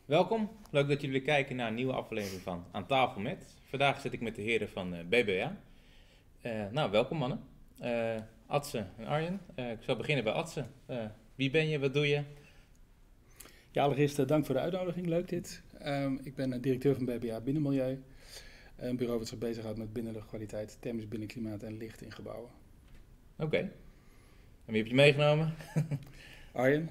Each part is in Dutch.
Welkom, leuk dat jullie kijken naar een nieuwe aflevering van Aan tafel met. Vandaag zit ik met de heren van BBA. Welkom mannen. Adse en Arjen. Ik zal beginnen bij Adse. Wie ben je, wat doe je? Ja, allereerst dank voor de uitnodiging, leuk dit. Ik ben directeur van BBA Binnenmilieu. Een bureau dat zich bezighoudt met binnenluchtkwaliteit, thermisch binnenklimaat en licht in gebouwen. Oké. En wie heb je meegenomen? Arjen?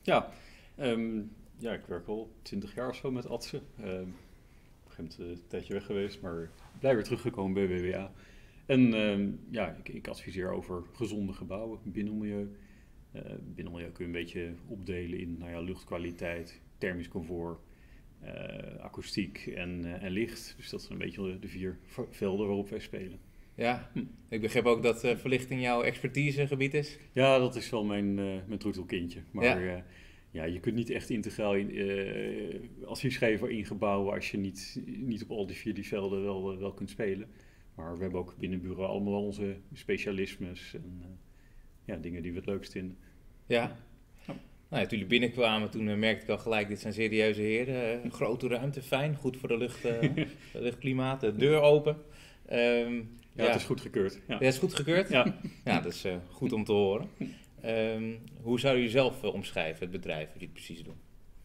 Ja, ik werk al 20 jaar of zo met Adse. Op een gegeven moment een tijdje weg geweest, maar blij weer teruggekomen bij BBA. En ik adviseer over gezonde gebouwen, binnenmilieu. Binnenmilieu kun je een beetje opdelen in luchtkwaliteit, thermisch comfort, akoestiek en licht. Dus dat zijn een beetje de 4 velden waarop wij spelen. Ja, ik begrijp ook dat verlichting jouw expertisegebied is. Ja, dat is wel mijn troetelkindje. Maar je kunt niet echt integraal advies geven in gebouwen als je niet op al die 4 die velden wel kunt spelen. Maar we hebben ook binnen het bureau allemaal onze specialismes en dingen die we het leukst vinden. Ja. Nou ja, toen jullie binnenkwamen, toen merkte ik al gelijk, dit zijn serieuze heren. Grote ruimte, fijn, goed voor de luchtklimaat, de deur open. Het is goed gekeurd. Ja, het is goed gekeurd? Ja. Ja, dat is goed om te horen. Hoe zou je zelf omschrijven, het bedrijf, wat jullie precies doen?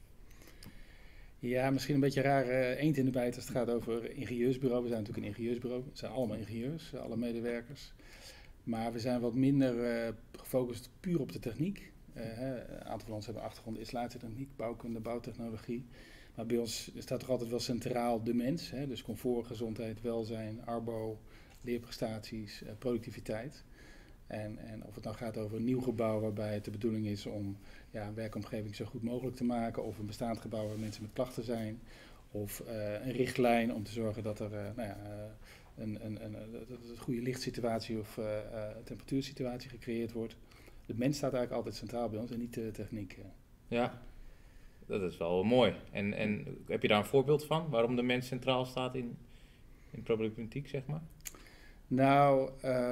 Ja, misschien een beetje raar eend in de bijt als het gaat over ingenieursbureau. We zijn natuurlijk een ingenieursbureau. We zijn allemaal ingenieurs, alle medewerkers. Maar we zijn wat minder gefocust puur op de techniek. Een aantal van ons hebben achtergrond installatietechniek, bouwkunde, bouwtechnologie. Maar bij ons staat toch altijd wel centraal de mens. Dus comfort, gezondheid, welzijn, arbo, leerprestaties, productiviteit. En of het nou gaat over een nieuw gebouw waarbij het de bedoeling is om een werkomgeving zo goed mogelijk te maken. Of een bestaand gebouw waar mensen met klachten zijn. Of een richtlijn om te zorgen dat er een goede lichtsituatie of temperatuursituatie gecreëerd wordt. De mens staat eigenlijk altijd centraal bij ons en niet de techniek. Ja, dat is wel mooi. En heb je daar een voorbeeld van? Waarom de mens centraal staat in problematiek, zeg maar? Nou,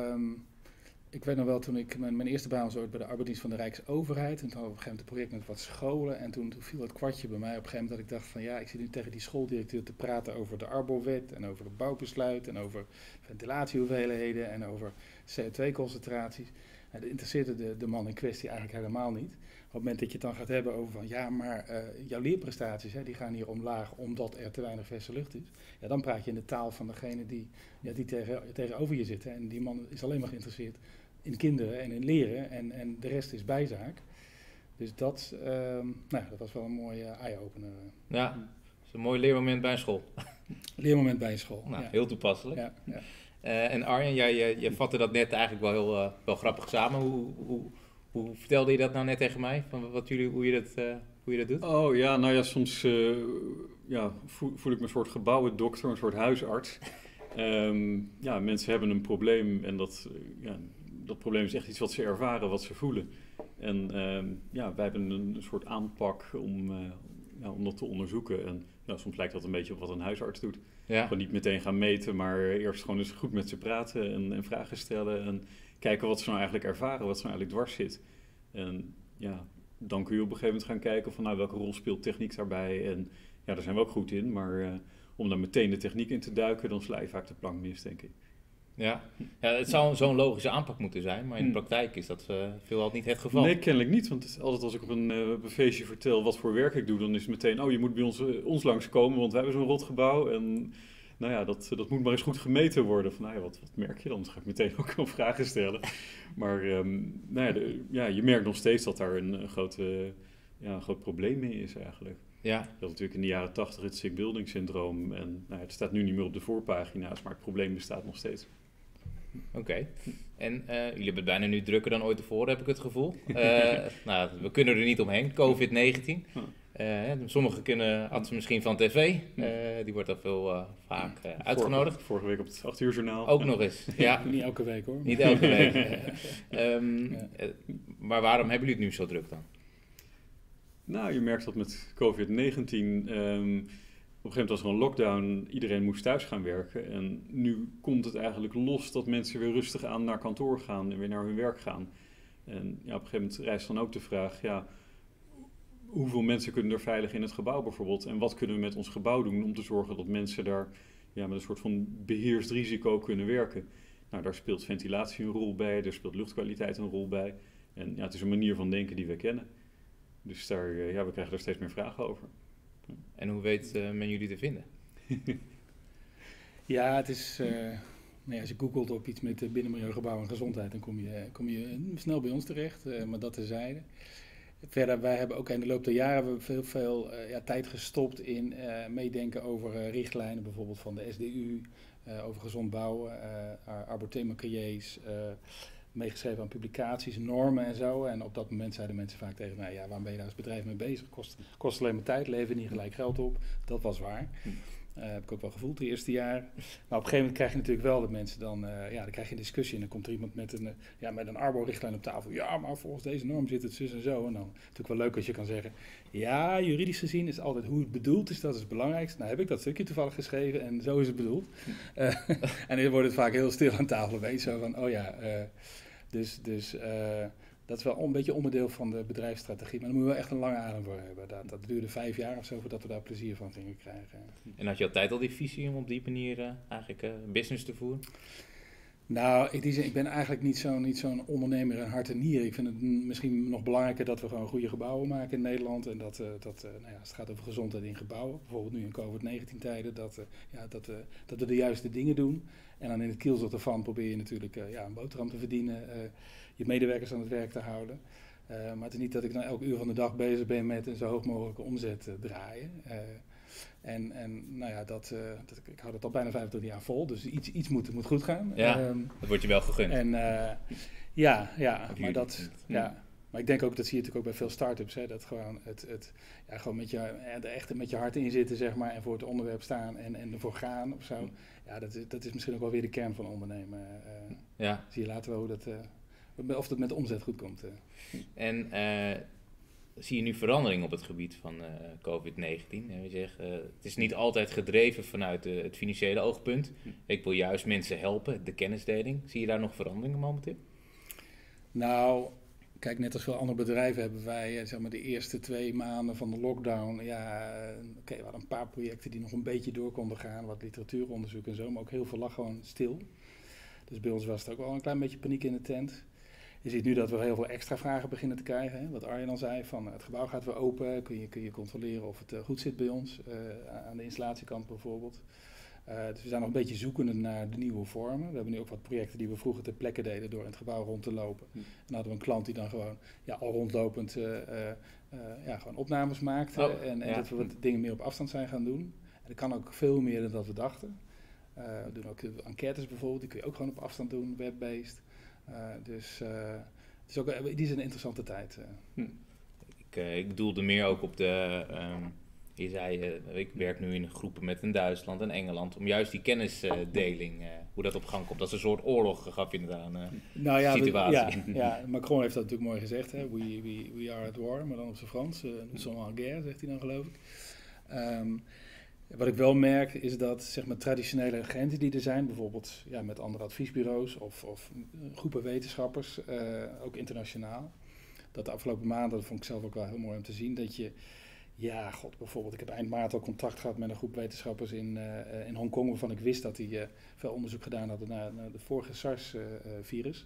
ik weet nog wel toen ik mijn eerste baan was ooit bij de arbeidsdienst van de Rijksoverheid. En toen hadden we op een gegeven moment een project met wat scholen. En toen viel het kwartje bij mij op een gegeven moment dat ik dacht van ik zit nu tegen die schooldirecteur te praten over de Arbowet en over het bouwbesluit en over ventilatiehoeveelheden en over CO2-concentraties. Dat interesseerde de man in kwestie eigenlijk helemaal niet. Op het moment dat je het dan gaat hebben over van jouw leerprestaties die gaan hier omlaag omdat er te weinig verse lucht is. Ja, dan praat je in de taal van degene die tegenover je zit. En die man is alleen maar geïnteresseerd in kinderen en in leren en de rest is bijzaak. Dus dat was wel een mooie eye-opener. Ja, dat is een mooi leermoment bij een school. Leermoment bij een school. Nou, heel toepasselijk. Ja. En Arjen, jij vatte dat net eigenlijk wel grappig samen. Hoe vertelde je dat nou net tegen mij? Van hoe je dat doet? Oh ja, soms voel ik me een soort gebouwendokter, een soort huisarts. Mensen hebben een probleem en dat probleem is echt iets wat ze ervaren, wat ze voelen. En wij hebben een soort aanpak om dat te onderzoeken. En soms lijkt dat een beetje op wat een huisarts doet. Ja. Gewoon niet meteen gaan meten, maar eerst gewoon eens goed met ze praten en vragen stellen. En kijken wat ze nou eigenlijk ervaren, wat ze nou eigenlijk dwars zit. En dan kun je op een gegeven moment gaan kijken van welke rol speelt techniek daarbij. En daar zijn we ook goed in, maar om daar meteen de techniek in te duiken, dan sla je vaak de plank mis, denk ik. Ja, het zou zo'n logische aanpak moeten zijn, maar in de praktijk is dat veelal niet het geval. Nee, kennelijk niet, want altijd als ik op een feestje vertel wat voor werk ik doe, dan is het meteen, je moet bij ons langskomen, want wij hebben zo'n rotgebouw en dat moet maar eens goed gemeten worden. Van, wat merk je dan? Dan ga ik meteen ook wel vragen stellen. Maar je merkt nog steeds dat daar een groot probleem mee is eigenlijk. Ja. Je had natuurlijk in de jaren 80 het sick building syndroom en het staat nu niet meer op de voorpagina's, maar het probleem bestaat nog steeds. Oké. En jullie hebben het bijna nu drukker dan ooit tevoren, heb ik het gevoel. We kunnen er niet omheen, COVID-19. Sommigen hadden ze misschien van tv, die wordt al vaak uitgenodigd. Vorige week op het 8 uur journaal. Ook nog eens, ja. Niet elke week hoor. Niet elke week. Maar waarom hebben jullie het nu zo druk dan? Nou, je merkt dat met COVID-19... Op een gegeven moment was er een lockdown, iedereen moest thuis gaan werken. En nu komt het eigenlijk los dat mensen weer rustig aan naar kantoor gaan en weer naar hun werk gaan. En op een gegeven moment rijst dan ook de vraag, hoeveel mensen kunnen er veilig in het gebouw bijvoorbeeld? En wat kunnen we met ons gebouw doen om te zorgen dat mensen daar met een soort van beheerst risico kunnen werken? Nou, daar speelt ventilatie een rol bij, daar speelt luchtkwaliteit een rol bij. En het is een manier van denken die we kennen. Dus we krijgen daar steeds meer vragen over. En hoe weet men jullie te vinden? Ja, het is... als je googelt op iets met binnenmilieugebouw en gezondheid, dan kom je snel bij ons terecht. Maar dat terzijde. Verder, wij hebben ook in de loop der jaren veel tijd gestopt in meedenken over richtlijnen, bijvoorbeeld van de SDU, over gezond bouwen, Arbor Cahiers, meegeschreven aan publicaties, normen en zo. En op dat moment zeiden mensen vaak tegen mij, waarom ben je daar als bedrijf mee bezig? Kost alleen maar tijd, levert niet gelijk geld op. Dat was waar. Heb ik ook wel gevoeld de eerste jaren. Maar op een gegeven moment krijg je natuurlijk wel dat mensen dan krijg je een discussie en dan komt er iemand met een Arbor-richtlijn op tafel. Ja, maar volgens deze norm zit het zus en zo. En dan is het natuurlijk wel leuk als je kan zeggen, ja, juridisch gezien is altijd hoe het bedoeld is, dat is het belangrijkste. Nou heb ik dat stukje toevallig geschreven en zo is het bedoeld. En dan wordt het vaak heel stil aan tafel, weet je, zo van, dat is wel een beetje onderdeel van de bedrijfsstrategie. Maar daar moeten we wel echt een lange adem voor hebben. Dat duurde 5 jaar of zo voordat we daar plezier van gingen krijgen. En had je altijd al die visie om op die manier business te voeren? Nou, ik ben eigenlijk niet zo'n ondernemer in hart en nieren. Ik vind het misschien nog belangrijker dat we gewoon goede gebouwen maken in Nederland. En als het gaat over gezondheid in gebouwen, bijvoorbeeld nu in COVID-19 tijden, dat we de juiste dingen doen. En dan in het kielzog ervan probeer je natuurlijk een boterham te verdienen, je medewerkers aan het werk te houden. Maar het is niet dat ik dan elk uur van de dag bezig ben met een zo hoog mogelijke omzet draaien. Ik hou dat al bijna 25 jaar vol, dus iets moet goed gaan. Ja, dat wordt je wel gegund. Maar ik denk ook, dat zie je natuurlijk ook bij veel start-ups, dat gewoon gewoon met je hart in zitten, zeg maar, en voor het onderwerp staan en ervoor gaan of zo. Ja, dat is misschien ook wel weer de kern van ondernemen. Zie je later wel of dat met de omzet goed komt. En zie je nu verandering op het gebied van COVID-19? Je zegt, het is niet altijd gedreven vanuit het financiële oogpunt. Ik wil juist mensen helpen, de kennisdeling. Zie je daar nog veranderingen momenteel? Nou, kijk, net als veel andere bedrijven hebben wij de eerste 2 maanden van de lockdown. We hadden een paar projecten die nog een beetje door konden gaan. Wat literatuuronderzoek en zo, maar ook heel veel lag gewoon stil. Dus bij ons was het ook wel een klein beetje paniek in de tent. Je ziet nu dat we heel veel extra vragen beginnen te krijgen. Hè? Wat Arjen al zei, van het gebouw gaat weer open. Kun je controleren of het goed zit bij ons. Aan de installatiekant bijvoorbeeld. Dus we zijn nog een beetje zoekende naar de nieuwe vormen. We hebben nu ook wat projecten die we vroeger ter plekke deden door in het gebouw rond te lopen. En dan hadden we een klant die dan gewoon al rondlopend gewoon opnames maakte. En dat we wat dingen meer op afstand zijn gaan doen. En dat kan ook veel meer dan dat we dachten. We doen ook enquêtes bijvoorbeeld, die kun je ook gewoon op afstand doen, web-based. Dus het is ook in die zin een interessante tijd. Ik doelde meer ook op de... je zei, ik werk nu in groepen met in Duitsland en Engeland, om juist die kennisdeling, hoe dat op gang komt. Dat is een soort oorlog, gaf je het aan, situatie. Macron heeft dat natuurlijk mooi gezegd. Hè? We are at war, maar dan op zijn Frans. Nous sommes en guerre, zegt hij dan, geloof ik. Wat ik wel merk is dat traditionele agenten die er zijn, bijvoorbeeld met andere adviesbureaus of groepen wetenschappers, ook internationaal, dat de afgelopen maanden, dat vond ik zelf ook wel heel mooi om te zien, dat je, bijvoorbeeld, ik heb eind maart al contact gehad met een groep wetenschappers in Hongkong, waarvan ik wist dat die veel onderzoek gedaan hadden naar de vorige SARS-virus.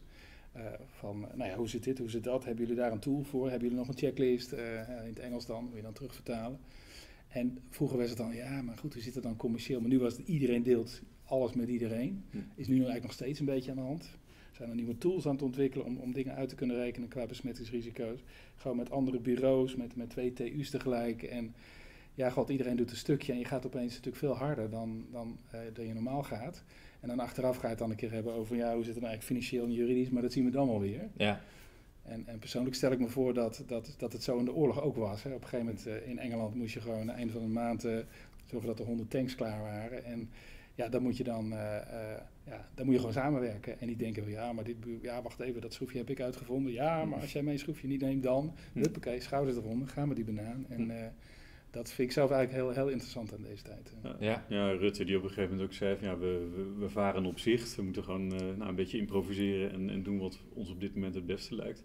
Hoe zit dit, hoe zit dat? Hebben jullie daar een tool voor? Hebben jullie nog een checklist? In het Engels dan, moet je dan terugvertalen. En vroeger was het dan, maar goed, hoe zit het dan commercieel? Maar nu was het, iedereen deelt alles met iedereen. Is nu eigenlijk nog steeds een beetje aan de hand. Er zijn er nieuwe tools aan het ontwikkelen om dingen uit te kunnen rekenen qua besmettingsrisico's. Gewoon met andere bureaus, met 2 TU's tegelijk. En iedereen doet een stukje en je gaat opeens natuurlijk veel harder dan je normaal gaat. En dan achteraf ga je het dan een keer hebben over, hoe zit het nou eigenlijk financieel en juridisch, maar dat zien we dan wel weer. Ja. En persoonlijk stel ik me voor dat het zo in de oorlog ook was. Hè. Op een gegeven moment in Engeland moest je gewoon aan het einde van de maand zorgen dat er 100 tanks klaar waren. En dan moet je dan moet je gewoon samenwerken. En niet denken van wacht even, dat schroefje heb ik uitgevonden. Ja, maar als jij mijn schroefje niet neemt dan, huppakee, schouders eronder, gaan we die banaan. En dat vind ik zelf eigenlijk heel, heel interessant aan deze tijd. Ja, Rutte die op een gegeven moment ook zei van, we varen op zicht. We moeten gewoon een beetje improviseren en doen wat ons op dit moment het beste lijkt.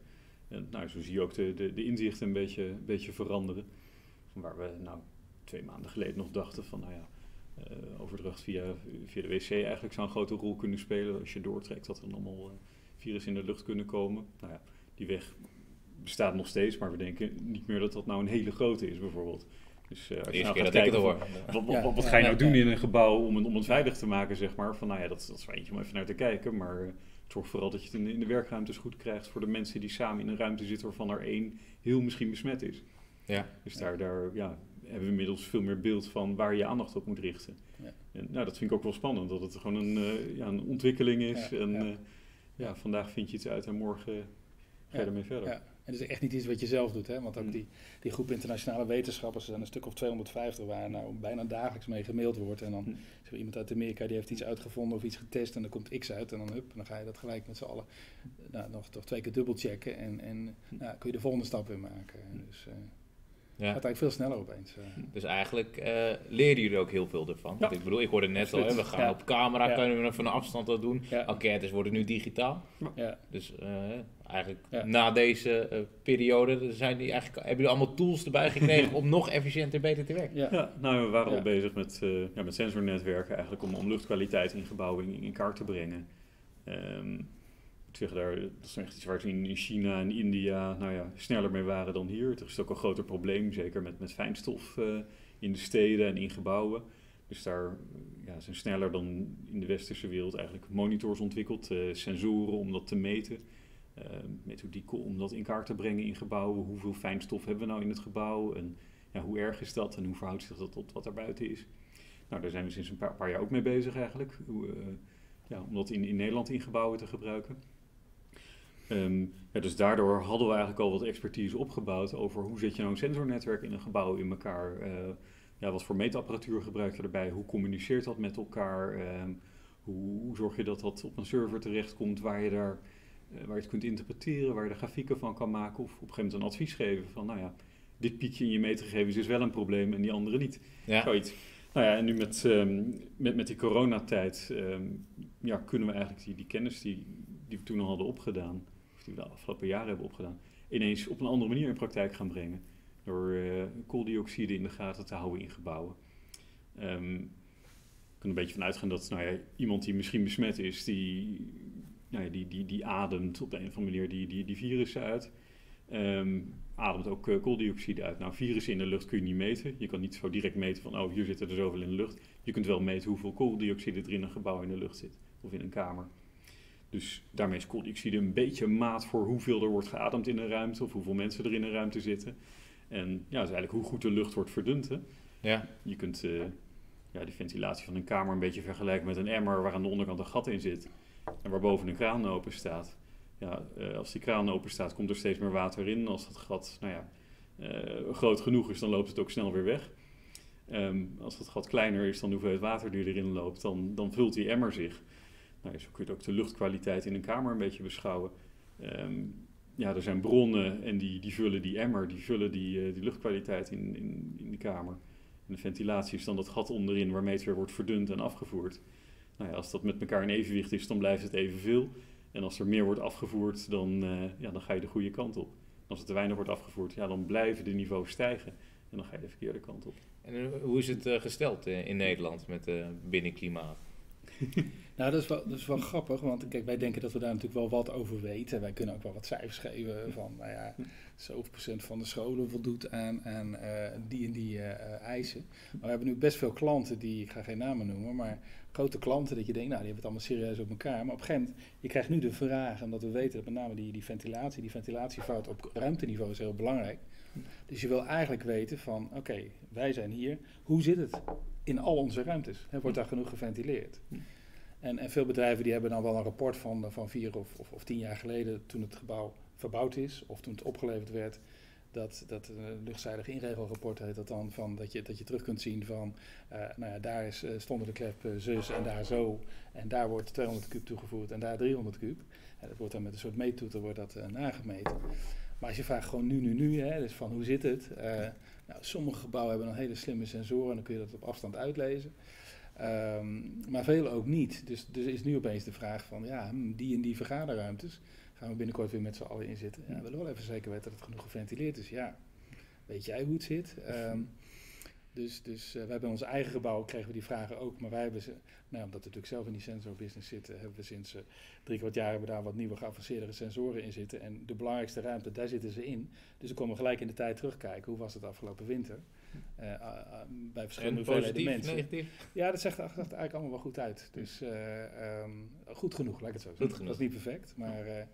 En nou, zo zie je ook de inzichten een beetje veranderen. Van waar we 2 maanden geleden nog dachten van, overdracht via de wc eigenlijk zou een grote rol kunnen spelen. Als je doortrekt dat er allemaal virussen in de lucht kunnen komen. Nou ja, die weg bestaat nog steeds, maar we denken niet meer dat dat nou een hele grote is bijvoorbeeld. Dus als je gaat kijken, wat ga je nou doen in een gebouw om het veilig te maken, zeg maar. Van dat is wel eentje om even naar te kijken, maar zorg vooral dat je het in de werkruimtes goed krijgt voor de mensen die samen in een ruimte zitten waarvan er 1 heel misschien besmet is. Ja. Dus daar hebben we inmiddels veel meer beeld van waar je aandacht op moet richten. Ja. En dat vind ik ook wel spannend, dat het gewoon een ontwikkeling is. Vandaag vind je iets uit en morgen ga je ermee verder. Ja. En het is echt niet iets wat je zelf doet, hè? Want ook die groep internationale wetenschappers, er zijn een stuk of 250 waar nou bijna dagelijks mee gemaild wordt. En dan is er iemand uit Amerika die heeft iets uitgevonden of iets getest en dan komt X uit en dan ga je dat gelijk met z'n allen nog 2 keer dubbelchecken en kun je de volgende stap weer maken. Dus het gaat eigenlijk veel sneller opeens. Dus eigenlijk leren jullie ook heel veel ervan. Ja. Ik bedoel, ik hoorde net al, we gaan op camera, kunnen we van een afstand dat doen. Ja. Enquêtes worden nu digitaal. Ja. Dus eigenlijk na deze periode hebben jullie allemaal tools erbij gekregen om nog efficiënter en beter te werken. Ja, we waren al bezig met sensornetwerken eigenlijk om luchtkwaliteit in gebouwen in kaart te brengen. Dat is echt iets waar ze in China en India sneller mee waren dan hier. Het is ook een groter probleem, zeker met fijnstof in de steden en in gebouwen. Dus daar zijn sneller dan in de westerse wereld eigenlijk monitors ontwikkeld, sensoren om dat te meten. Methodieken om dat in kaart te brengen in gebouwen. Hoeveel fijnstof hebben we nou in het gebouw en hoe erg is dat en hoe verhoudt zich dat tot wat er buiten is. Nou, daar zijn we sinds een paar jaar ook mee bezig eigenlijk, om dat in Nederland in gebouwen te gebruiken. Dus daardoor hadden we eigenlijk al wat expertise opgebouwd over hoe zet je nou een sensornetwerk in een gebouw in elkaar. Wat voor meetapparatuur gebruik je erbij? Hoe communiceert dat met elkaar? Hoe zorg je dat dat op een server terechtkomt waar je het kunt interpreteren, waar je er grafieken van kan maken of op een gegeven moment een advies geven van dit piekje in je meetgegevens is wel een probleem en die andere niet. Ja. Zoiets. En nu met die coronatijd kunnen we eigenlijk die kennis die we toen al hadden opgedaan, of die we de afgelopen jaren hebben opgedaan, ineens op een andere manier in praktijk gaan brengen. Door kooldioxide in de gaten te houden in gebouwen. Ik kan een beetje van uitgaan dat iemand die misschien besmet is, die ademt op de een of andere manier die virussen uit. Ademt ook kooldioxide uit. Nou, virussen in de lucht kun je niet meten. Je kan niet zo direct meten van, hier zitten er zoveel in de lucht. Je kunt wel meten hoeveel kooldioxide er in een gebouw in de lucht zit. Of in een kamer. Dus daarmee is kooldioxide een beetje een maat voor hoeveel er wordt geademd in een ruimte. Of hoeveel mensen er in een ruimte zitten. En dat is eigenlijk hoe goed de lucht wordt verdund. Hè? Ja. Je kunt die ventilatie van een kamer een beetje vergelijken met een emmer waar aan de onderkant een gat in zit. En waar boven een kraan open staat. Als die kraan open staat, komt er steeds meer water in. Als dat gat groot genoeg is, dan loopt het ook snel weer weg. Als dat gat kleiner is dan de hoeveelheid water die erin loopt, dan vult die emmer zich. Zo kun je ook de luchtkwaliteit in een kamer een beetje beschouwen. Er zijn bronnen en die vullen die emmer, die vullen die luchtkwaliteit in de kamer. En de ventilatie is dan dat gat onderin waarmee het weer wordt verdund en afgevoerd. Als dat met elkaar in evenwicht is, dan blijft het evenveel. En als er meer wordt afgevoerd, dan ga je de goede kant op. Als er te weinig wordt afgevoerd, dan blijven de niveaus stijgen. En dan ga je de verkeerde kant op. En hoe is het gesteld in Nederland met binnenklimaat? Nou, dat is wel grappig, want kijk, wij denken dat we daar natuurlijk wel wat over weten. Wij kunnen ook wel wat cijfers geven van, zoveel procent van de scholen voldoet aan die en die eisen. Maar we hebben nu best veel klanten ik ga geen namen noemen, maar grote klanten dat je denkt, die hebben het allemaal serieus op elkaar. Maar op een gegeven moment, je krijgt nu de vraag, omdat we weten dat met name die ventilatiefout op ruimteniveau is heel belangrijk. Dus je wil eigenlijk weten van, oké, wij zijn hier, hoe zit het in al onze ruimtes? Wordt daar genoeg geventileerd? En veel bedrijven die hebben dan wel een rapport van 4 of 10 jaar geleden, toen het gebouw verbouwd is, of toen het opgeleverd werd, dat luchtzijdig inregelrapport heet dat dan, van dat je terug kunt zien van, daar stonden de klep zus en daar zo, en daar wordt 200 kuub toegevoegd en daar 300 kuub. En dat wordt dan met een soort meettoeter wordt dat nagemeten. Maar als je vraagt gewoon nu, dus van hoe zit het? Sommige gebouwen hebben dan hele slimme sensoren en dan kun je dat op afstand uitlezen. Maar vele ook niet. Dus is nu opeens de vraag van, die en die vergaderruimtes gaan we binnenkort weer met z'n allen in zitten. Ja, we willen wel even zeker weten dat het genoeg geventileerd is. Ja, weet jij hoe het zit? Dus we hebben in ons eigen gebouw, kregen we die vragen ook, maar wij hebben ze, nou, omdat we natuurlijk zelf in die sensorbusiness zitten, hebben we sinds 3/4 jaar hebben we daar wat nieuwe geavanceerdere sensoren in zitten. En de belangrijkste ruimte, daar zitten ze in. Dus dan komen we gelijk in de tijd terugkijken, hoe was het afgelopen winter? Bij verschillende hoeveelheden mensen. Negatief? Ja, dat zegt eigenlijk allemaal wel goed uit. Dus goed genoeg, laat ik het zo zeggen. Dat is niet perfect, maar...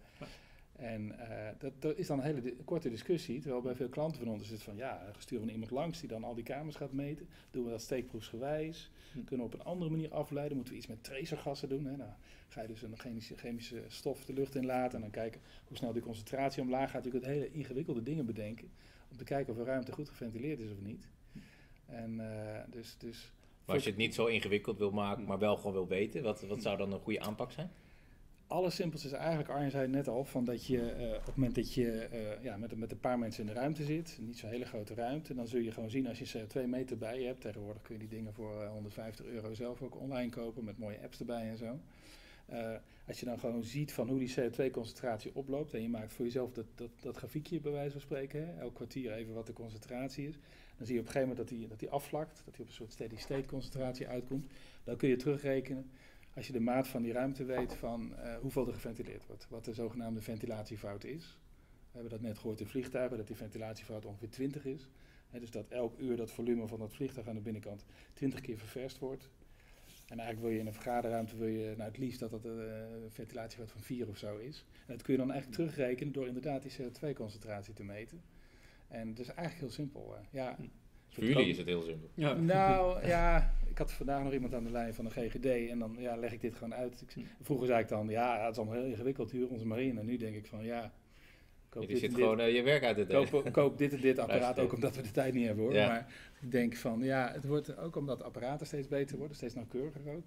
dat is dan een hele korte discussie, terwijl bij veel klanten van ons is het van ja, sturen we iemand langs die dan al die kamers gaat meten. Doen we dat steekproefsgewijs? Kunnen we op een andere manier afleiden? Moeten we iets met tracergassen doen? Hè? Nou, ga je dus een chemische stof de lucht in laten en dan kijken hoe snel die concentratie omlaag gaat. Je kunt hele ingewikkelde dingen bedenken om te kijken of een ruimte goed geventileerd is of niet. En dus maar als je het niet zo ingewikkeld wil maken, maar wel gewoon wil weten, wat zou dan een goede aanpak zijn? Allersimpelste is eigenlijk, Arjen zei het net al, van dat je op het moment dat je met een paar mensen in de ruimte zit, niet zo'n hele grote ruimte, dan zul je gewoon zien als je CO2 meter bij je hebt. Tegenwoordig kun je die dingen voor €150 zelf ook online kopen met mooie apps erbij en zo. Als je dan gewoon ziet van hoe die CO2-concentratie oploopt en je maakt voor jezelf dat grafiekje bij wijze van spreken, hè, elk kwartier even wat de concentratie is, dan zie je op een gegeven moment dat die afvlakt, dat die op een soort steady-state concentratie uitkomt. Dan kun je terugrekenen, als je de maat van die ruimte weet, van hoeveel er geventileerd wordt, wat de zogenaamde ventilatiefout is. We hebben dat net gehoord in vliegtuigen, dat die ventilatiefout ongeveer 20 is. Dus dat elk uur dat volume van dat vliegtuig aan de binnenkant 20 keer ververst wordt. En eigenlijk wil je in een vergaderruimte, het liefst dat dat een ventilatiefout van 4 of zo is. En dat kun je dan eigenlijk terugrekenen door inderdaad die CO2-concentratie te meten. En dat is eigenlijk heel simpel. Ja. Voor jullie is het heel simpel. Ja. Nou ja, ik had vandaag nog iemand aan de lijn van de GGD en dan leg ik dit gewoon uit. Vroeger zei ik dan, het is allemaal heel ingewikkeld, huur onze marine. En nu denk ik van koop je zit gewoon je werk uit het koop dit en dit apparaat, ook omdat we de tijd niet hebben hoor. Ja. Maar ik denk van het wordt ook omdat apparaten steeds beter worden, steeds nauwkeuriger ook.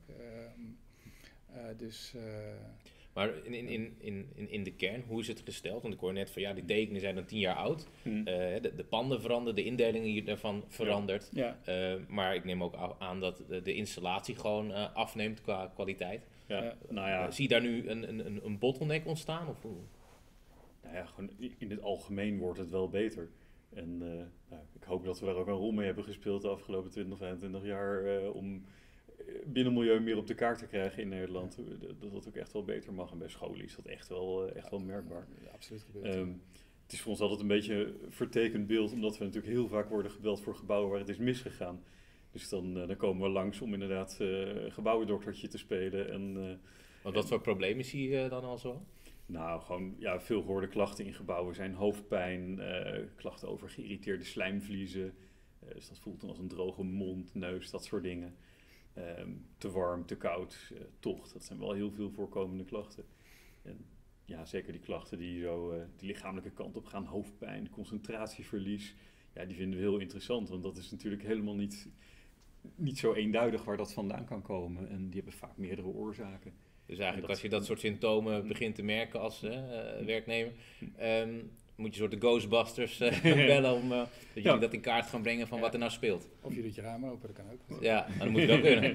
Maar in de kern, hoe is het gesteld? Want ik hoor net van die tekenen zijn dan 10 jaar oud. De panden veranderen, de indelingen daarvan verandert. Ja. Maar ik neem ook aan dat de installatie gewoon afneemt qua kwaliteit. Ja. Zie je daar nu een bottleneck ontstaan? Of hoe? Nou ja, gewoon in het algemeen wordt het wel beter. En ik hoop dat we daar ook een rol mee hebben gespeeld de afgelopen 20, 25 jaar om binnenmilieu meer op de kaart te krijgen in Nederland. Dat dat ook echt wel beter mag. En bij scholen is dat echt wel merkbaar. Ja, absoluut gebeurd. Het is voor ons altijd een beetje een vertekend beeld, omdat we natuurlijk heel vaak worden gebeld voor gebouwen waar het is misgegaan. Dus dan komen we langs om inderdaad gebouwendoktertje te spelen. Want wat voor problemen zie je dan al zo? Nou, gewoon veel gehoorde klachten in gebouwen zijn hoofdpijn, klachten over geïrriteerde slijmvliezen. Dus dat voelt dan als een droge mond, neus, dat soort dingen. Te warm, te koud, tocht. Dat zijn wel heel veel voorkomende klachten. En zeker die klachten die zo die lichamelijke kant op gaan, hoofdpijn, concentratieverlies. Ja, die vinden we heel interessant, want dat is natuurlijk helemaal niet zo eenduidig waar dat vandaan kan komen. En die hebben vaak meerdere oorzaken. Dus eigenlijk als je dat soort symptomen begint te merken als werknemer, moet je soort de Ghostbusters bellen om dat jullie dat in kaart gaan brengen van wat er nou speelt. Of je doet je ramen open, dat kan ook. Ja, maar dat moet je wel kunnen.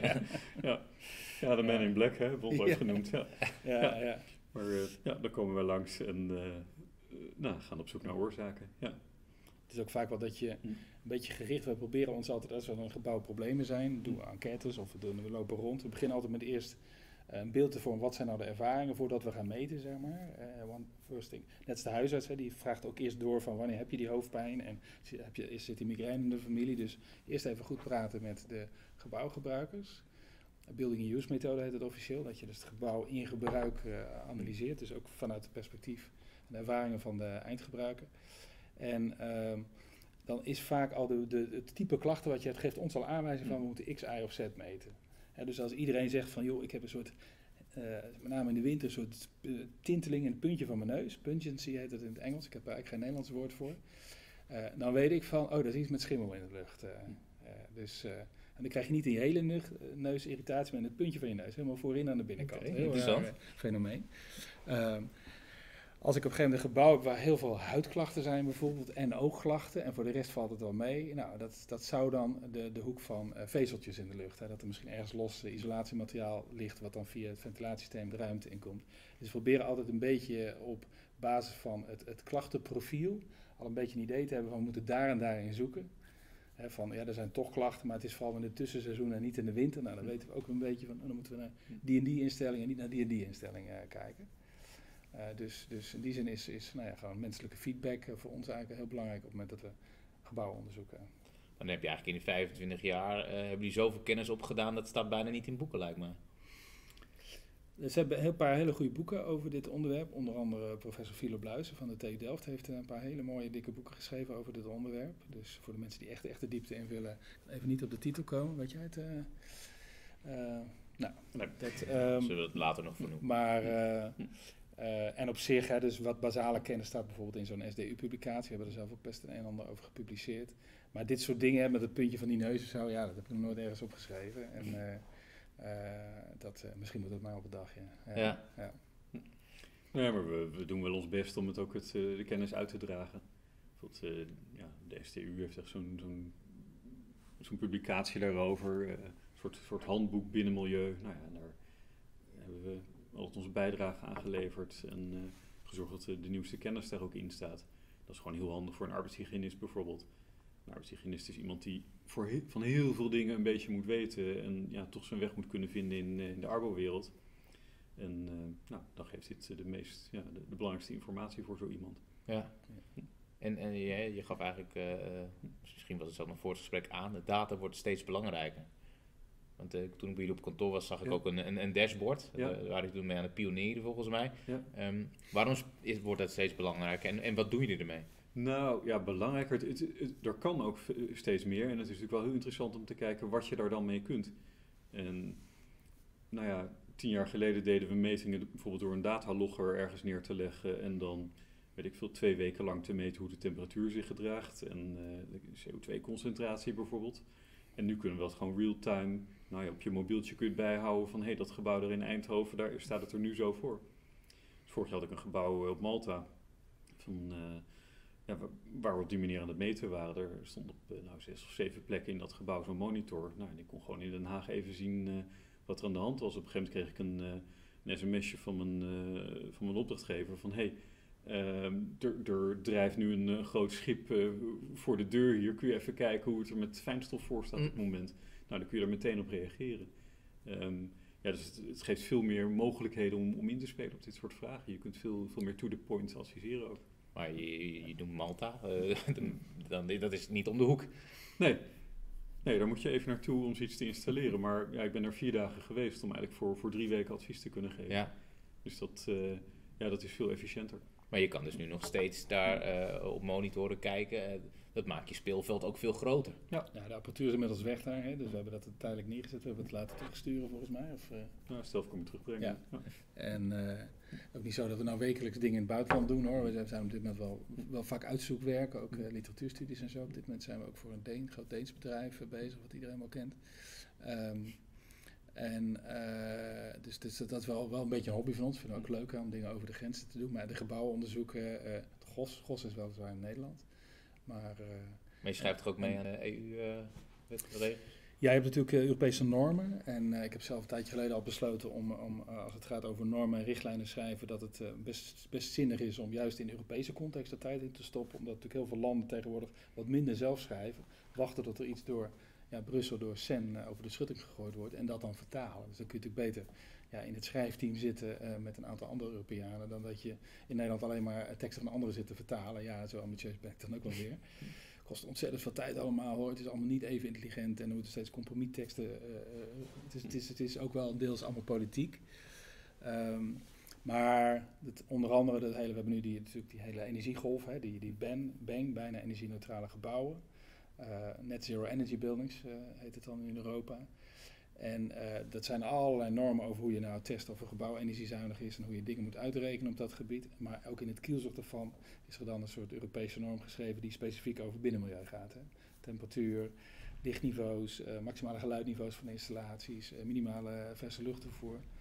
Ja, de Man in Black, hè, wordt ooit genoemd. Ja. Maar dan komen we langs en gaan op zoek naar oorzaken. Ja. Het is ook vaak wel dat je een beetje gericht, we proberen ons altijd, als er een gebouw problemen zijn, doen we enquêtes of we lopen rond. We beginnen altijd met eerst een beeld te vormen, wat zijn nou de ervaringen voordat we gaan meten, zeg maar. One first thing. Net als de huisarts, die vraagt ook eerst door van wanneer heb je die hoofdpijn en zit die migraine in de familie. Dus eerst even goed praten met de gebouwgebruikers. Building use methode heet het officieel, dat je dus het gebouw in gebruik analyseert. Dus ook vanuit het perspectief en de ervaringen van de eindgebruiker. En dan is vaak al het type klachten wat je hebt, geeft ons al aanwijzing van we moeten X, Y of Z meten. Dus als iedereen zegt van joh, ik heb een soort, met name in de winter, een soort tinteling in het puntje van mijn neus. Pungency heet het in het Engels, ik heb daar eigenlijk geen Nederlands woord voor. Dan weet ik van, dat is iets met schimmel in de lucht. En dan krijg je niet in je hele neus irritatie, maar in het puntje van je neus. Helemaal voorin aan de binnenkant. Okay, heel interessant. raar fenomeen. Als ik op een gegeven moment een gebouw heb waar heel veel huidklachten zijn bijvoorbeeld en oogklachten en voor de rest valt het wel mee. Nou, dat zou dan de hoek van vezeltjes in de lucht. Hè, dat er misschien ergens los isolatiemateriaal ligt wat dan via het ventilatiesysteem de ruimte inkomt. Dus we proberen altijd een beetje op basis van het klachtenprofiel al een beetje een idee te hebben van we moeten daar en daarin zoeken. Hè, van ja, er zijn toch klachten, maar het is vooral in het tussenseizoen en niet in de winter. Nou, dan weten we ook een beetje van dan moeten we naar die en die instelling en niet naar die en die instelling kijken. Dus in die zin is gewoon menselijke feedback voor ons eigenlijk heel belangrijk op het moment dat we gebouwen onderzoeken. Dan heb je eigenlijk in die 25 jaar, hebben jullie zoveel kennis opgedaan, dat staat bijna niet in boeken, lijkt me. Ze hebben een paar hele goede boeken over dit onderwerp. Onder andere professor Philo Bluijsen van de TU Delft heeft een paar hele mooie dikke boeken geschreven over dit onderwerp. Dus voor de mensen die echt de diepte in willen, even niet op de titel komen, weet jij het? Zullen we het later nog voor noemen. Maar... en op zich, dus wat basale kennis staat bijvoorbeeld in zo'n SDU-publicatie. We hebben er zelf ook best een en ander over gepubliceerd. Maar dit soort dingen, met het puntje van die neus of zo, ja, dat heb ik nog nooit ergens opgeschreven. En misschien moet het maar op het dag, ja. Ja. Ja, maar we doen wel ons best om het ook de kennis uit te dragen. Bijvoorbeeld, de STU heeft echt zo'n publicatie daarover. Een soort handboek binnen milieu. Nou ja, daar hebben we altijd onze bijdrage aan geleverd en gezorgd dat de nieuwste kennis daar ook in staat. Dat is gewoon heel handig voor een arbeidshygiënist bijvoorbeeld. Een arbeidshygiënist is iemand die van heel veel dingen een beetje moet weten en ja, toch zijn weg moet kunnen vinden in de arbo-wereld. En dan geeft dit de belangrijkste informatie voor zo iemand. Ja. En je gaf eigenlijk, misschien was het zelf nog voor het gesprek aan, de data wordt steeds belangrijker. Want toen ik bij jullie op kantoor was, zag ik ook een dashboard. Waar ik toen mee aan het pionieren volgens mij. Ja. Waarom wordt dat steeds belangrijker en wat doen jullie ermee? Nou ja, belangrijker. Er kan ook steeds meer. En het is natuurlijk wel heel interessant om te kijken wat je daar dan mee kunt. En 10 jaar geleden deden we metingen bijvoorbeeld door een datalogger ergens neer te leggen. En dan, 2 weken lang te meten hoe de temperatuur zich gedraagt. En de CO2-concentratie bijvoorbeeld. En nu kunnen we dat gewoon real-time, op je mobieltje kun je het bijhouden van dat gebouw daar in Eindhoven, daar staat het er nu zo voor. Dus vorig jaar had ik een gebouw op Malta, waar we op die manier aan het meten waren. Er stond op 6 of 7 plekken in dat gebouw zo'n monitor. En ik kon gewoon in Den Haag even zien wat er aan de hand was. Op een gegeven moment kreeg ik een sms'je van mijn opdrachtgever van er drijft nu een groot schip voor de deur hier. Kun je even kijken hoe het er met fijnstof voor staat op het moment. Nou, dan kun je daar meteen op reageren. Dus het geeft veel meer mogelijkheden om in te spelen op dit soort vragen. Je kunt veel meer to the point adviseren ook. Maar je noemt Malta, dat is niet om de hoek. Nee, daar moet je even naartoe om iets te installeren. Maar ik ben er 4 dagen geweest om eigenlijk voor 3 weken advies te kunnen geven. Ja. Dus dat is veel efficiënter. Maar je kan dus nu nog steeds daar op monitoren kijken. Dat maakt je speelveld ook veel groter. Ja, de apparatuur is inmiddels weg daar. Hè? Dus we hebben dat tijdelijk neergezet. We hebben het laten terugsturen volgens mij. Zelf kom je terugbrengen. Ja. En ook niet zo dat we nou wekelijks dingen in het buitenland doen hoor. We zijn op dit moment wel vaak uitzoekwerk. Ook literatuurstudies en zo. Op dit moment zijn we ook voor een groot Deens bedrijf bezig. Wat iedereen wel kent. Dus dat is wel een beetje een hobby van ons. We vinden het ook leuk om dingen over de grenzen te doen. Maar de gebouwen onderzoeken, GOS is weliswaar in Nederland. Maar je schrijft toch ook mee aan de EU-wetgeving? Ja, je hebt natuurlijk Europese normen. En ik heb zelf een tijdje geleden al besloten om als het gaat over normen en richtlijnen schrijven, dat het best zinnig is om juist in de Europese context de tijd in te stoppen. Omdat natuurlijk heel veel landen tegenwoordig wat minder zelf schrijven. Wachten tot er iets door Brussel door CEN over de schutting gegooid wordt en dat dan vertalen. Dus dan kun je natuurlijk beter in het schrijfteam zitten met een aantal andere Europeanen dan dat je in Nederland alleen maar teksten van anderen zit te vertalen. Ja, zo ambitieus ben ik dan ook wel weer. Kost ontzettend veel tijd allemaal hoor. Het is allemaal niet even intelligent en er moeten steeds compromisteksten. Het is ook wel deels allemaal politiek. Maar onder andere we hebben nu die hele energiegolf, die BANG, bijna energie-neutrale gebouwen. Net Zero Energy Buildings heet het dan in Europa. En dat zijn allerlei normen over hoe je nou test of een gebouw energiezuinig is en hoe je dingen moet uitrekenen op dat gebied. Maar ook in het kielzog daarvan is er dan een soort Europese norm geschreven die specifiek over binnenmilieu gaat. Hè. Temperatuur, lichtniveaus, maximale geluidniveaus van installaties, minimale verse luchttoevoer.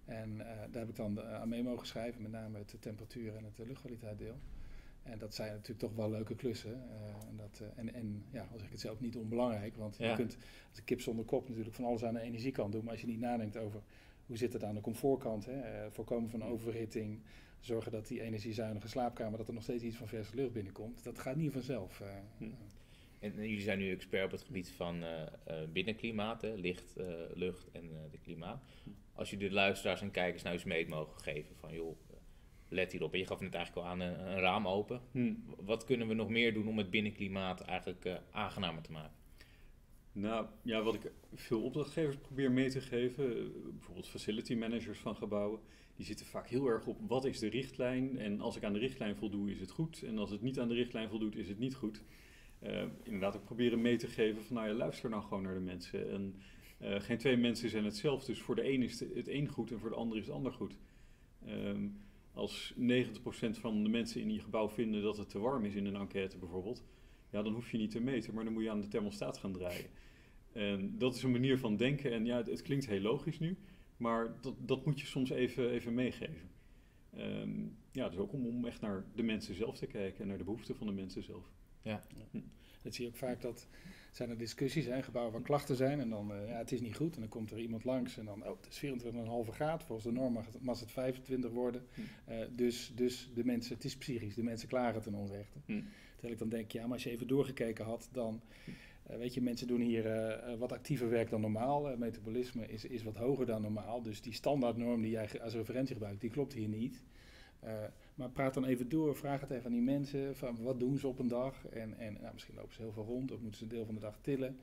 En daar heb ik dan aan mee mogen schrijven, met name het temperatuur en het luchtkwaliteitdeel. En dat zijn natuurlijk toch wel leuke klussen. Al zeg ik het zelf, niet onbelangrijk. Want je kunt als een kip zonder kop natuurlijk van alles aan de energiekant doen. Maar als je niet nadenkt over hoe zit het aan de comfortkant. Voorkomen van overhitting. Zorgen dat die energiezuinige slaapkamer, dat er nog steeds iets van verse lucht binnenkomt. Dat gaat niet vanzelf. En jullie zijn nu expert op het gebied van binnenklimaat, licht, lucht en de klimaat. Als jullie de luisteraars en kijkers nou eens mee mogen geven van joh, let hierop. En je gaf net eigenlijk al aan een raam open. Wat kunnen we nog meer doen om het binnenklimaat eigenlijk aangenamer te maken? Nou, ja, wat ik veel opdrachtgevers probeer mee te geven, bijvoorbeeld facility managers van gebouwen, die zitten vaak heel erg op wat is de richtlijn en als ik aan de richtlijn voldoe is het goed en als het niet aan de richtlijn voldoet is het niet goed. Inderdaad ook proberen mee te geven van nou ja, luister nou gewoon naar de mensen. En geen twee mensen zijn hetzelfde, dus voor de een is het een goed en voor de ander is het ander goed. Als 90% van de mensen in je gebouw vinden dat het te warm is in een enquête bijvoorbeeld, ja, dan hoef je niet te meten, maar dan moet je aan de thermostaat gaan draaien. En dat is een manier van denken en ja, het klinkt heel logisch nu, maar dat moet je soms even meegeven. Dus ook om echt naar de mensen zelf te kijken en naar de behoeften van de mensen zelf. Ja. Dat zie je ook vaak, dat zijn er discussies, gebouwen waar klachten zijn en dan, het is niet goed en dan komt er iemand langs en dan, het is 24,5 graden, volgens de norm mag het 25 worden. Dus de mensen, het is psychisch, de mensen klagen ten onrechte. Terwijl ik dan denk, ja, maar als je even doorgekeken had, dan, weet je, mensen doen hier wat actiever werk dan normaal. Metabolisme is wat hoger dan normaal, dus die standaardnorm die jij als referentie gebruikt, die klopt hier niet. Maar praat dan even door, vraag het even aan die mensen, van wat doen ze op een dag en misschien lopen ze heel veel rond of moeten ze een deel van de dag tillen.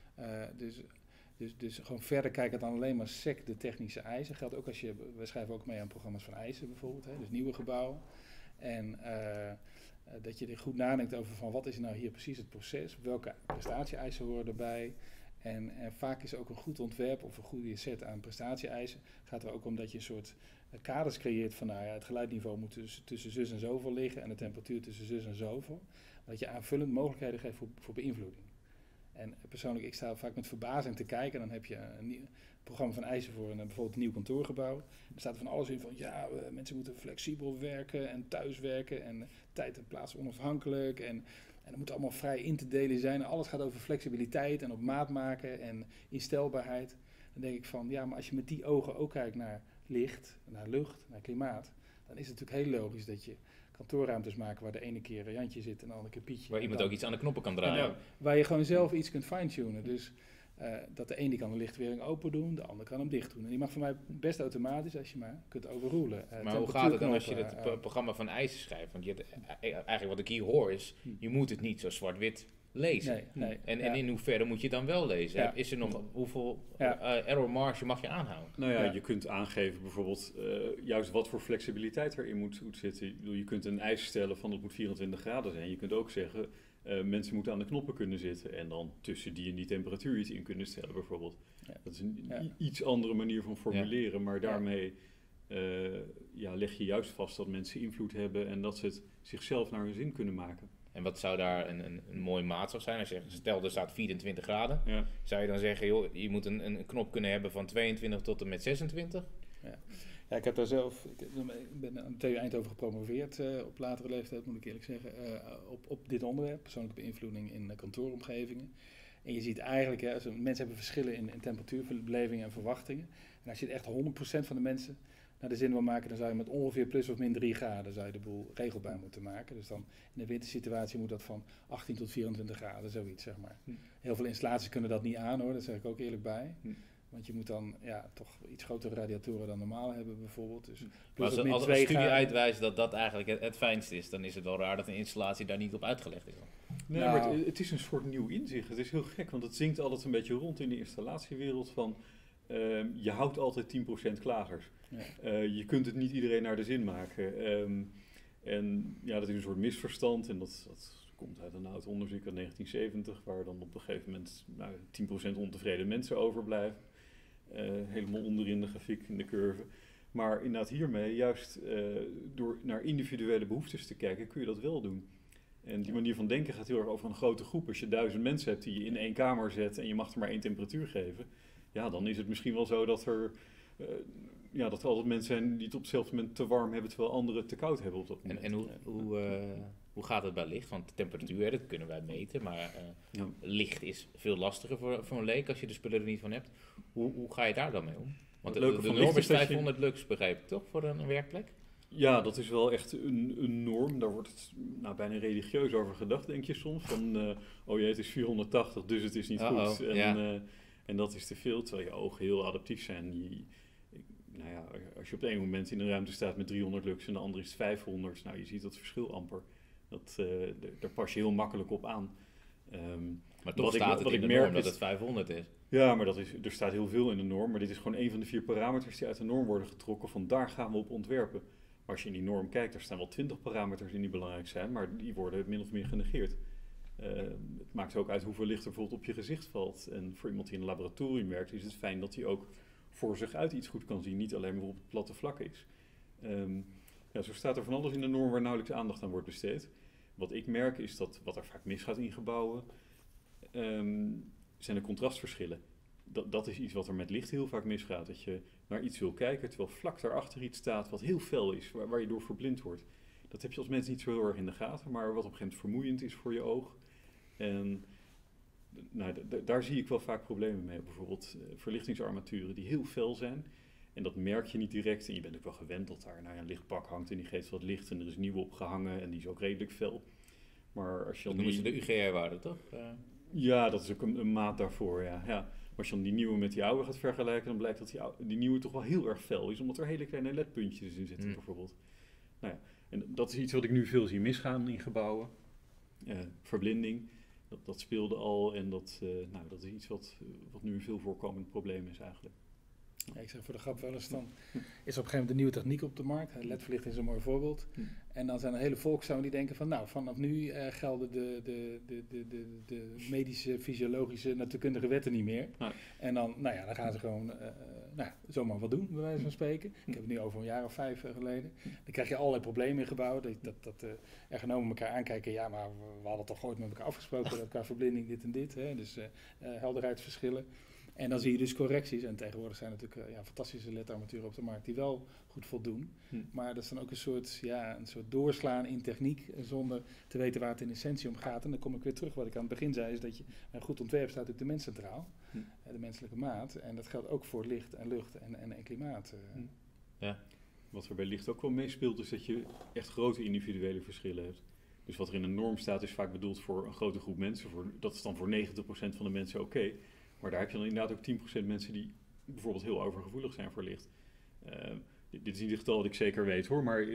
Dus gewoon verder kijken dan alleen maar sec de technische eisen. Geldt ook we schrijven ook mee aan programma's van eisen bijvoorbeeld, dus nieuwe gebouwen. En dat je er goed nadenkt over van wat is nou hier precies het proces, welke prestatie-eisen horen erbij. En vaak is ook een goed ontwerp of een goede set aan prestatie-eisen. Gaat er ook om dat je een soort kaders creëert van het geluidniveau moet tussen zus en zoveel liggen en de temperatuur tussen zus en zoveel. Dat je aanvullend mogelijkheden geeft voor beïnvloeding. En persoonlijk, ik sta vaak met verbazing te kijken. Dan heb je een programma van eisen voor bijvoorbeeld een nieuw kantoorgebouw. Er staat er van alles in van mensen moeten flexibel werken en thuiswerken en tijd en plaats onafhankelijk en dat moet allemaal vrij in te delen zijn. En alles gaat over flexibiliteit en op maat maken en instelbaarheid. Dan denk ik van, maar als je met die ogen ook kijkt naar licht, naar lucht, naar klimaat, dan is het natuurlijk heel logisch dat je kantoorruimtes maakt waar de ene keer Jantje zit en de andere keer Pietje. Waar iemand ook iets aan de knoppen kan draaien. Waar je gewoon zelf iets kunt fine-tunen. Dus dat de ene die kan de lichtwering open doen, de ander kan hem dicht doen. En die mag voor mij best automatisch als je maar kunt overroelen. Maar hoe gaat het dan als je het programma van eisen schrijft? Want eigenlijk wat ik hier hoor is, je moet het niet zo zwart-wit lezen. Nee, en in hoeverre moet je het dan wel lezen? Ja. Is er nog hoeveel error marge mag je aanhouden? Nou je kunt aangeven bijvoorbeeld juist wat voor flexibiliteit erin moet zitten. Je kunt een eis stellen van het moet 24 graden zijn. Je kunt ook zeggen mensen moeten aan de knoppen kunnen zitten en dan tussen die en die temperatuur iets in kunnen stellen bijvoorbeeld. Ja. Dat is een iets andere manier van formuleren, maar daarmee leg je juist vast dat mensen invloed hebben en dat ze het zichzelf naar hun zin kunnen maken. En wat zou daar een mooie maatstaf zijn? Als je stel er staat 24 graden, zou je dan zeggen, joh, je moet een knop kunnen hebben van 22 tot en met 26? Ja, ik heb daar zelf, ik ben aan de TU Eindhoven gepromoveerd op latere leeftijd, moet ik eerlijk zeggen, op dit onderwerp, persoonlijke beïnvloeding in kantooromgevingen. En je ziet eigenlijk, mensen hebben verschillen in temperatuurbelevingen en verwachtingen. En als je het echt 100% van de mensen naar de zin wil maken, dan zou je met ongeveer plus of min 3 graden zou je de boel regelbaar moeten maken. Dus dan in de wintersituatie moet dat van 18 tot 24 graden, zoiets zeg maar. Heel veel installaties kunnen dat niet aan hoor, dat zeg ik ook eerlijk bij. Want je moet dan toch iets grotere radiatoren dan normaal hebben bijvoorbeeld. Dus als een studie uitwijst dat eigenlijk het fijnste is, dan is het wel raar dat een installatie daar niet op uitgelegd is. Nee, maar het is een soort nieuw inzicht. Het is heel gek, want het zinkt altijd een beetje rond in de installatiewereld van je houdt altijd 10% klagers. Ja. Je kunt het niet iedereen naar de zin maken. En dat is een soort misverstand en dat komt uit een oud onderzoek uit 1970, waar dan op een gegeven moment 10% ontevreden mensen overblijven. Helemaal onderin de grafiek, in de curve. Maar inderdaad hiermee, juist door naar individuele behoeftes te kijken, kun je dat wel doen. En die manier van denken gaat heel erg over een grote groep. Als je 1000 mensen hebt die je in 1 kamer zet en je mag er maar 1 temperatuur geven, dan is het misschien wel zo dat er dat er altijd mensen zijn die het op hetzelfde moment te warm hebben, terwijl anderen het te koud hebben op dat moment. En hoe gaat het bij licht? Want de temperatuur, dat kunnen wij meten, maar Ja. licht is veel lastiger voor een leek als je de spullen er niet van hebt. Hoe ga je daar dan mee om? Want Het de leuke van norm licht is is dat je- 500 lux, begrijp ik toch, voor een werkplek? Ja, dat is wel echt een norm. Daar wordt het bijna religieus over gedacht, denk je soms. Van, oh jee, het is 480, dus het is niet goed. En dat is te veel, terwijl je ogen heel adaptief zijn. Als je op het ene moment in een ruimte staat met 300 lux en de andere is 500, nou, je ziet dat verschil amper. Daar pas je heel makkelijk op aan. Maar toch staat het in de norm dat het 500 is. Ja, maar er staat heel veel in de norm, maar dit is gewoon een van de 4 parameters die uit de norm worden getrokken. Van daar gaan we op ontwerpen. Maar als je in die norm kijkt, daar staan wel 20 parameters die niet belangrijk zijn, maar die worden min of meer genegeerd. Het maakt ook uit hoeveel licht er bijvoorbeeld op je gezicht valt. En voor iemand die in een laboratorium werkt, is het fijn dat hij ook voor zich uit iets goed kan zien, niet alleen maar op het platte vlak is. Zo staat er van alles in de norm waar nauwelijks aandacht aan wordt besteed. Wat ik merk is dat wat er vaak misgaat in gebouwen, zijn de contrastverschillen. Dat is iets wat er met licht heel vaak misgaat. Dat je naar iets wil kijken, terwijl vlak daarachter iets staat wat heel fel is, waar je door verblind wordt. Dat heb je als mens niet zo heel erg in de gaten, maar wat op een gegeven moment vermoeiend is voor je oog. En daar zie ik wel vaak problemen mee. Bijvoorbeeld verlichtingsarmaturen die heel fel zijn. En dat merk je niet direct. En je bent ook wel gewend dat daar een lichtpak hangt en die geeft wat licht. En er is een nieuwe opgehangen en die is ook redelijk fel. Maar als je Dat noemen ze de UGR-waarde, toch? Ja, dat is ook een maat daarvoor, ja. Maar als je dan die nieuwe met die oude gaat vergelijken, dan blijkt dat die nieuwe toch wel heel erg fel is. Omdat er hele kleine ledpuntjes in zitten, bijvoorbeeld. Nou ja, en dat is iets wat ik nu veel zie misgaan in gebouwen. Verblinding, dat speelde al en dat is iets wat nu een veel voorkomend probleem is eigenlijk. Ja, ik zeg voor de grap wel eens, dan is er op een gegeven moment een nieuwe techniek op de markt. LED-verlichting is een mooi voorbeeld. En dan zijn er hele volkstammen die denken van, nou, vanaf nu gelden de medische, fysiologische, natuurkundige wetten niet meer. Ja. En dan gaan ze gewoon zomaar wat doen, bij wijze van spreken. Ik heb het nu over een jaar of 5 geleden. Dan krijg je allerlei problemen in gebouwen, dat ergonomen elkaar aankijken. Ja, maar we hadden toch ooit met elkaar afgesproken dat qua verblinding dit en dit. Hè? Dus helderheidsverschillen. En dan zie je dus correcties. En tegenwoordig zijn natuurlijk fantastische LED-armaturen op de markt die wel goed voldoen. Maar dat is dan ook een soort doorslaan in techniek zonder te weten waar het in essentie om gaat. En dan kom ik weer terug wat ik aan het begin zei, is dat je bij een goed ontwerp staat natuurlijk de mens centraal. De menselijke maat. En dat geldt ook voor licht en lucht en klimaat. Ja. Wat er bij licht ook wel meespeelt, is dat je echt grote individuele verschillen hebt. Dus wat er in een norm staat, is vaak bedoeld voor een grote groep mensen. Dat is dan voor 90% van de mensen oké. Maar daar heb je dan inderdaad ook 10% mensen die bijvoorbeeld heel overgevoelig zijn voor licht. Dit is niet een getal dat ik zeker weet hoor, maar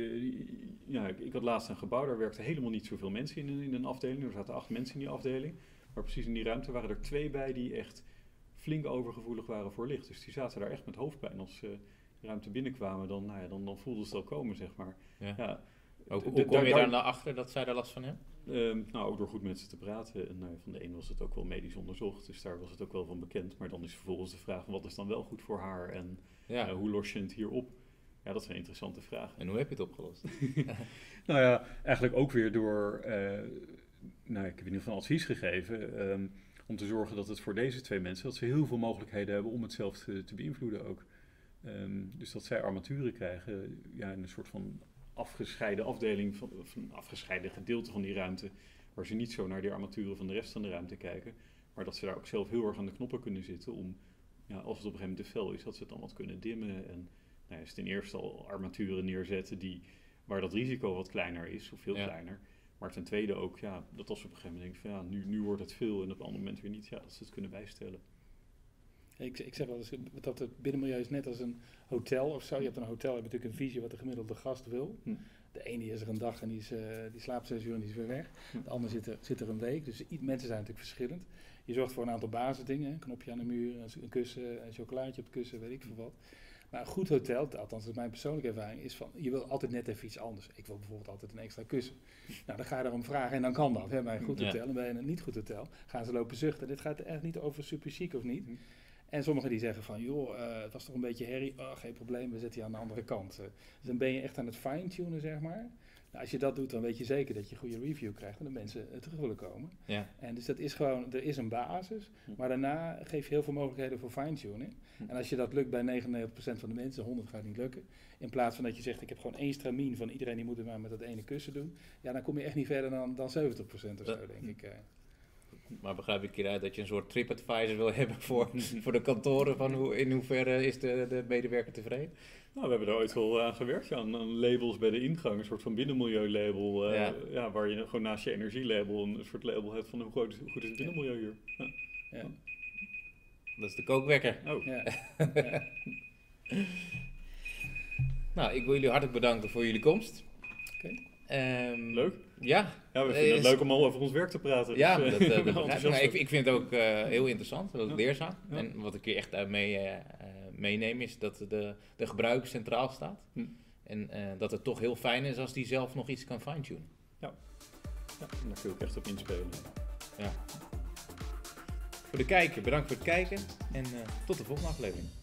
ik had laatst een gebouw, daar werkten helemaal niet zoveel mensen in een afdeling. Er zaten 8 mensen in die afdeling. Maar precies in die ruimte waren er 2 bij die echt flink overgevoelig waren voor licht. Dus die zaten daar echt met hoofdpijn. Als ze de ruimte binnenkwamen, dan voelden ze het al komen, zeg maar. Ja. Hoe kom je daar nou achter dat zij daar last van hebben? Ook door goed met ze te praten. En van de een was het ook wel medisch onderzocht, dus daar was het ook wel van bekend. Maar dan is vervolgens de vraag, wat is dan wel goed voor haar en hoe los je het hier op? Ja, dat zijn interessante vragen. En hoe heb je het opgelost? Eigenlijk ook weer door, ik heb in ieder geval advies gegeven om te zorgen dat het voor deze 2 mensen, dat ze heel veel mogelijkheden hebben om het zelf te beïnvloeden ook. Dus dat zij armaturen krijgen, in een soort van afgescheiden afdeling, van een afgescheiden gedeelte van die ruimte, waar ze niet zo naar die armaturen van de rest van de ruimte kijken, maar dat ze daar ook zelf heel erg aan de knoppen kunnen zitten om, als het op een gegeven moment te fel is, dat ze het dan wat kunnen dimmen. En ze ten eerste al armaturen neerzetten waar dat risico wat kleiner is, of veel kleiner. Maar ten tweede ook, dat als ze op een gegeven moment denken van nu wordt het veel en op een ander moment weer niet, dat ze het kunnen bijstellen. Ik zeg wel eens dat het binnenmilieu is net als een hotel of zo. Je hebt een hotel, je hebt natuurlijk een visie wat de gemiddelde gast wil. De ene is er een dag en die slaapt 6 uur en die is weer weg. De ander zit er een week. Dus mensen zijn natuurlijk verschillend. Je zorgt voor een aantal basisdingen. Een knopje aan de muur, een kussen, een chocolaatje op het kussen, weet ik veel wat. Maar een goed hotel, althans dat is mijn persoonlijke ervaring, is van je wil altijd net even iets anders. Ik wil bijvoorbeeld altijd een extra kussen. Nou, dan ga je daarom vragen en dan kan dat. Bij een goed hotel en bij een niet goed hotel gaan ze lopen zuchten. Dit gaat echt niet over super chic of niet. En sommigen die zeggen van, het was toch een beetje herrie. Oh, geen probleem, we zetten je aan de andere kant. Dus dan ben je echt aan het fine-tunen, zeg maar. Nou, als je dat doet, dan weet je zeker dat je een goede review krijgt en dat mensen terug willen komen. Ja. En dus dat is gewoon, er is een basis, maar daarna geef je heel veel mogelijkheden voor fine-tuning. En als je dat lukt bij 99% van de mensen, 100 gaat niet lukken. In plaats van dat je zegt, ik heb gewoon één stramien van iedereen die moet het maar met dat ene kussen doen. Ja, dan kom je echt niet verder dan 70% of zo, denk ik. Maar begrijp ik hieruit dat je een soort TripAdvisor wil hebben voor de kantoren, van in hoeverre is de medewerker tevreden? Nou, we hebben er ooit wel aan gewerkt, aan labels bij de ingang, een soort van binnenmilieulabel, waar je gewoon naast je energielabel een soort label hebt van hoe goed is het binnenmilieu hier. Ja. Dat is de kookwekker. Oh. Ja. Nou, ik wil jullie hartelijk bedanken voor jullie komst. Oké. Leuk. Ja. Ja, we vinden het leuk om al over ons werk te praten. Ja, dus, dat begrijp ik. Maar ik vind het ook heel interessant, ook leerzaam. Ja. En wat ik hier echt uit meeneem is dat de gebruiker centraal staat. En dat het toch heel fijn is als die zelf nog iets kan fine-tunen. Ja, en daar kun je ook echt op inspelen. Ja. Voor de kijker, bedankt voor het kijken en tot de volgende aflevering.